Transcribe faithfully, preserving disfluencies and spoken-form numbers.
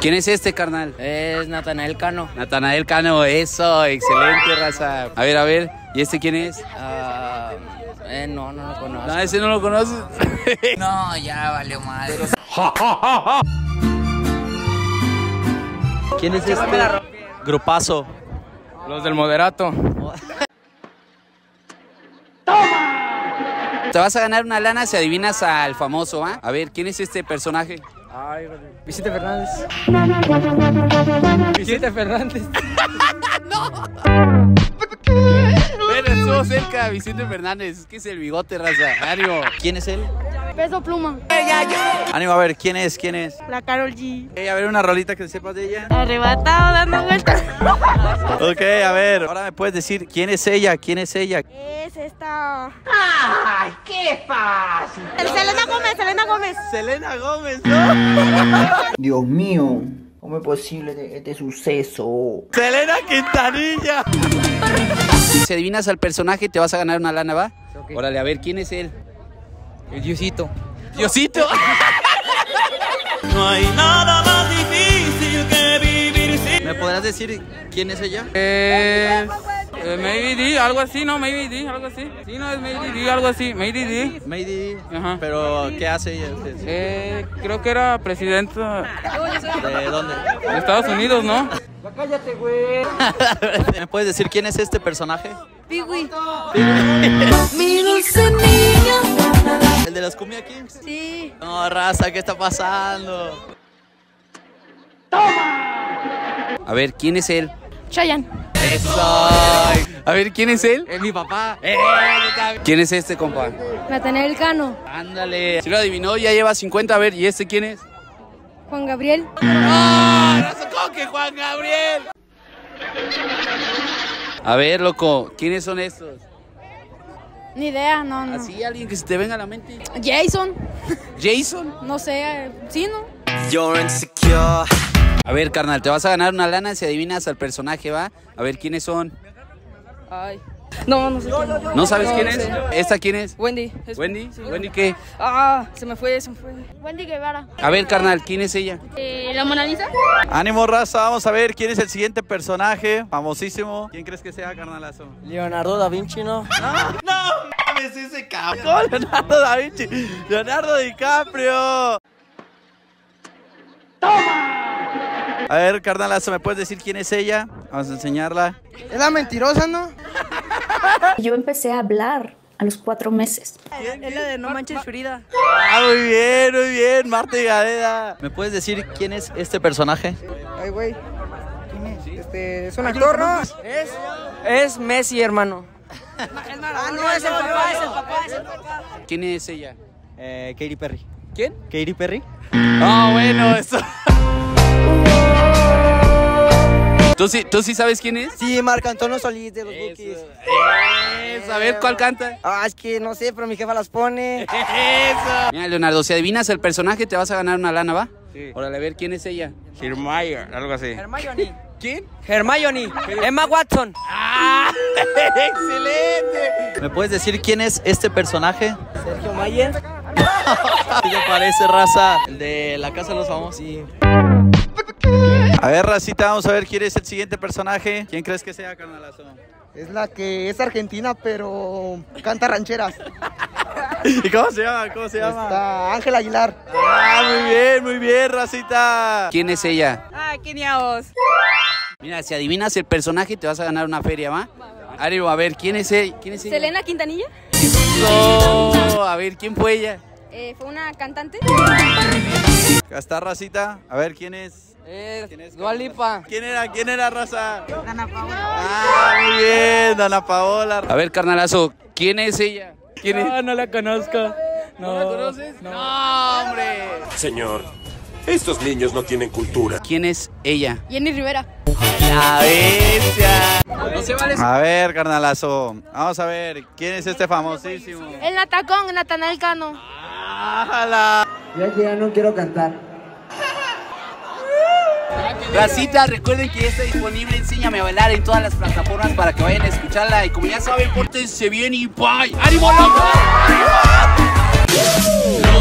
¿Quién es este, carnal? Es Natanael Cano. Natanael Cano, eso, excelente, raza. A ver, a ver, ¿y este quién es? Uh, eh, no, no lo conozco. No, ese no lo conoces. No, ya valió madre. ¿Quién es este? Grupazo. Los del moderato. Te vas a ganar una lana si adivinas al famoso, ¿va? A ver, ¿quién es este personaje? Ay, Vicente Fernández. Vicente Fernández. Bueno, estuvo cerca, Vicente Fernández. ¿Qué es el bigote, raza? Ánimo. ¿Quién es él? Peso Pluma. Ánimo, a ver, ¿quién es? ¿Quién es? La Karol G. Hey, a ver, una rolita que sepas de ella. Arrebatado dando vueltas. Ok, a ver, ahora me puedes decir quién es ella, quién es ella. Es esta. ¡Ay, qué fácil! Selena Gómez, Selena Gómez. Selena Gómez, ¿no? Dios mío, ¿cómo es posible este, este suceso? Selena Quintanilla. Si adivinas al personaje te vas a ganar una lana, ¿va? Okay. Órale, a ver, ¿quién es él? El Diosito. ¡Diosito! No hay nada más difícil que vivir sin... ¿Me podrás decir quién es ella? Eh, eh, Maybe D, algo así, ¿no? Maybe D, algo así. Sí, no, es Maybe D, algo así. Maybe D. Maybe D. Ajá. Pero, ¿qué hace ella? Eh, creo que era presidenta. ¿De dónde? De Estados Unidos, ¿no? Cállate, güey. ¿Me puedes decir quién es este personaje? Piwi. Mi dulce niña. ¿El de los Cumbia Kings? Sí. No, raza, ¿qué está pasando? ¡Toma! A ver, ¿quién es él? Chayanne. ¡Eso! A ver, ¿quién es él? Es mi papá. Eh, ¿Quién es este, compa? Natanael Cano. Ándale. Si lo adivinó, ya lleva cincuenta. A ver, ¿y este quién es? Juan Gabriel. ¡Ah! ¡No se coque, Juan Gabriel! A ver, loco, ¿quiénes son estos? Ni idea, no, no. Así, alguien que se te venga a la mente. Jason. ¿Jason? No sé, eh, sí, ¿no? You're insecure. A ver, carnal, te vas a ganar una lana si adivinas al personaje, ¿va? A ver, ¿quiénes son? Ay. No, no sé quién. ¿No sabes No, quién no es? sé. ¿Esta quién es? Wendy. Es- ¿Wendy? sí. ¿Wendy qué? Ah, se me fue, se me fue. Wendy Guevara. A ver, carnal, ¿quién es ella? Eh, ¿La Mona Lisa? Ánimo, raza, vamos a ver quién es el siguiente personaje famosísimo. ¿Quién crees que sea, carnalazo? Leonardo da Vinci, ¿no? ¡No! ¡Mames ese cabrón! Leonardo da Vinci. Leonardo DiCaprio. A ver, carnalazo, ¿me puedes decir quién es ella? Vamos a enseñarla. Es la mentirosa, ¿no? Yo empecé a hablar a los cuatro meses. Es la de No Manches Frida. Ah, muy bien, muy bien, Marta y Gareda. ¿Me puedes decir quién es este personaje? Ay, güey. ¿Quién es? Este, es un actor, ¿no? Es, es Messi, hermano. Ah, no, es el papá, es el papá, es el papá. ¿Quién es ella? Eh, Katy Perry. ¿Quién? Katy Perry. Ah, bueno, eso. ¿Tú sí, ¿Tú sí sabes quién es? Sí, Marco Antonio Solís de los Bukis. Eso. A ver, ¿cuál canta? Ah, es que no sé, pero mi jefa las pone. Eso. Mira, Leonardo, si adivinas el personaje te vas a ganar una lana, ¿va? Sí. Órale, a ver, ¿quién es ella? Hermione, algo así. Hermione. ¿Quién? Hermione. Emma Watson. ¡Ah! ¡Excelente! ¿Me puedes decir quién es este personaje? Sergio Mayer. ¿Qué te parece, raza? El de La Casa de los Famosos. Sí. A ver, racita, vamos a ver quién es el siguiente personaje. ¿Quién crees que sea, carnalazo? Es la que es argentina, pero canta rancheras. ¿Y cómo se llama? ¿Cómo se llama? Está Ángela Aguilar. Ah, muy bien, muy bien, racita. ¿Quién es ella? Ah, Keniaos. Mira, si adivinas el personaje te vas a ganar una feria, ¿va? Ario, a ver, ¿quién es ella? ¿Quién es ella? Selena Quintanilla. No, a ver, ¿quién fue ella? Eh, fue una cantante. Acá está, racita. A ver, ¿quién es? Es ¿Quién es? Dua Lipa. ¿Quién era? ¿Quién era, raza? Dana Paola. Ah, muy bien, Dana Paola. A ver, carnalazo, ¿quién es ella? ¿Quién es? No, no la conozco. ¿No la conoces? No, hombre. Señor, estos niños no tienen cultura. ¿Quién es ella? Jenny Rivera. La bestia. No se vale. A ver, carnalazo. Vamos a ver, ¿quién es este famosísimo? El Natacón, Natanael Cano. ¡Ájala! Ya que ya no quiero cantar. Racita, recuerden que ya está disponible Enséñame a Bailar en todas las plataformas para que vayan a escucharla. Y como ya saben, pórtense bien y bye. ¡Ánimo, loco!